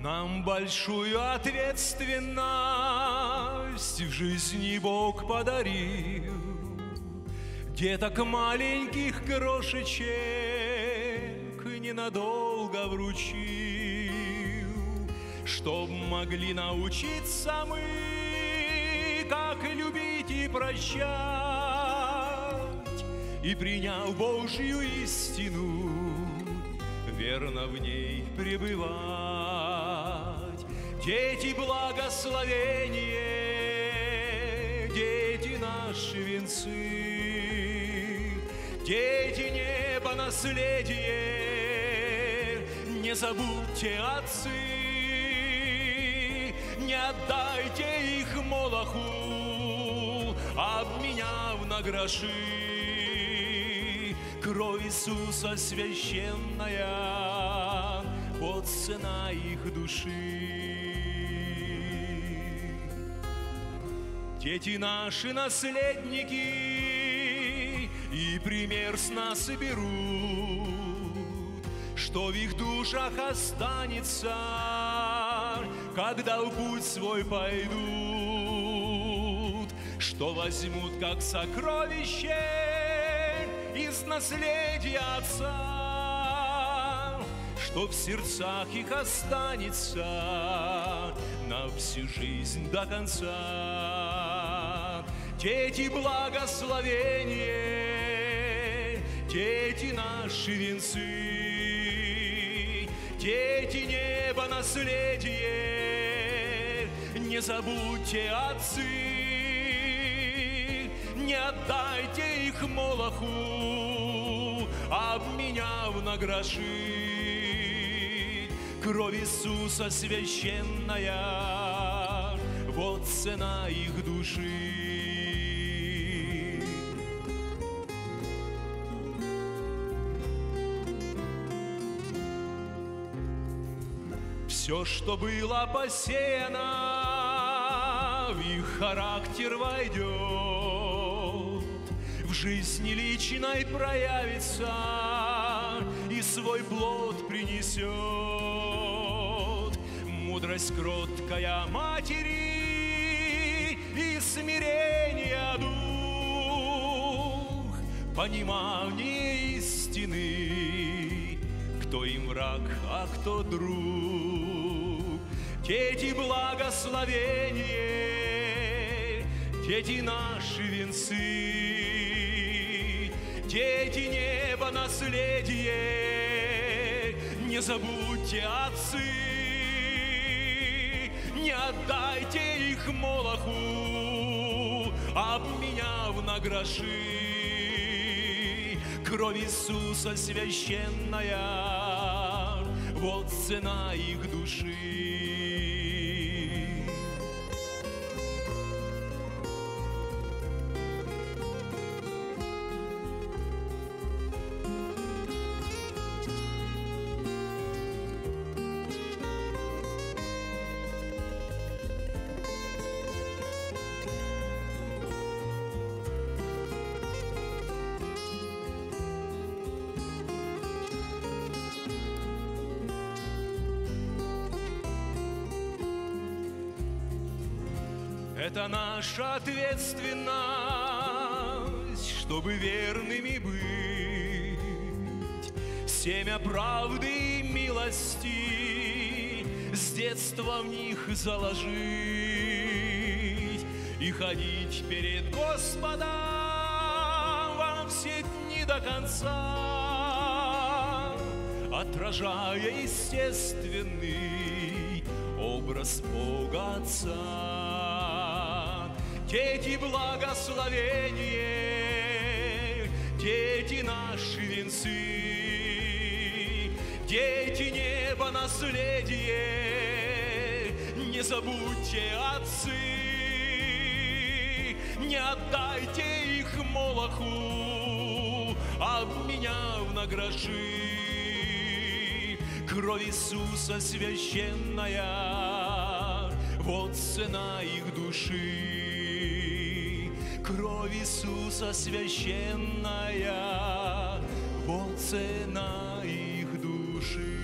Нам большую ответственность в жизни Бог подарил, деток маленьких крошечек ненадолго вручил, чтоб могли научиться мы, как любить и прощать, и, приняв Божью истину, верно в ней пребывать. Дети благословение, дети наши венцы, дети неба наследие, не забудьте, отцы, не отдайте их Молоху, обменяв на гроши. Кровь Иисуса священная, вот цена их души. Дети наши наследники и пример с нас берут, что в их душах останется, когда в путь свой пойдут, что возьмут как сокровище из наследия Отца, что в сердцах их останется на всю жизнь до конца. Дети благословение, дети наши венцы, дети неба наследие, не забудьте, отцы, не отдайте их Молоху, обменяв на гроши. Кровь Иисуса священная, вот цена их души. Все, что было посеяно, в их характер войдет, в жизни личной проявится и свой плод принесет. Мудрость кроткая матери и смирение дух, понимание истины, кто им враг, а кто друг. Дети благословение, дети наши венцы, дети неба наследие, не забудьте, отцы, не отдайте их Молоху, обменяв на гроши. Кровь Иисуса священная, вот цена их души. Это наша ответственность, чтобы верными быть, семя правды и милости с детства в них заложить и ходить перед Господом во все дни до конца, отражая естественный образ Бога Отца. Дети благословение, дети наши венцы, дети неба наследие, не забудьте, отцы, не отдайте их Молоху, обменяв на гроши. Кровь Иисуса священная, вот цена их души. Кровь Иисуса священная, вот цена их души.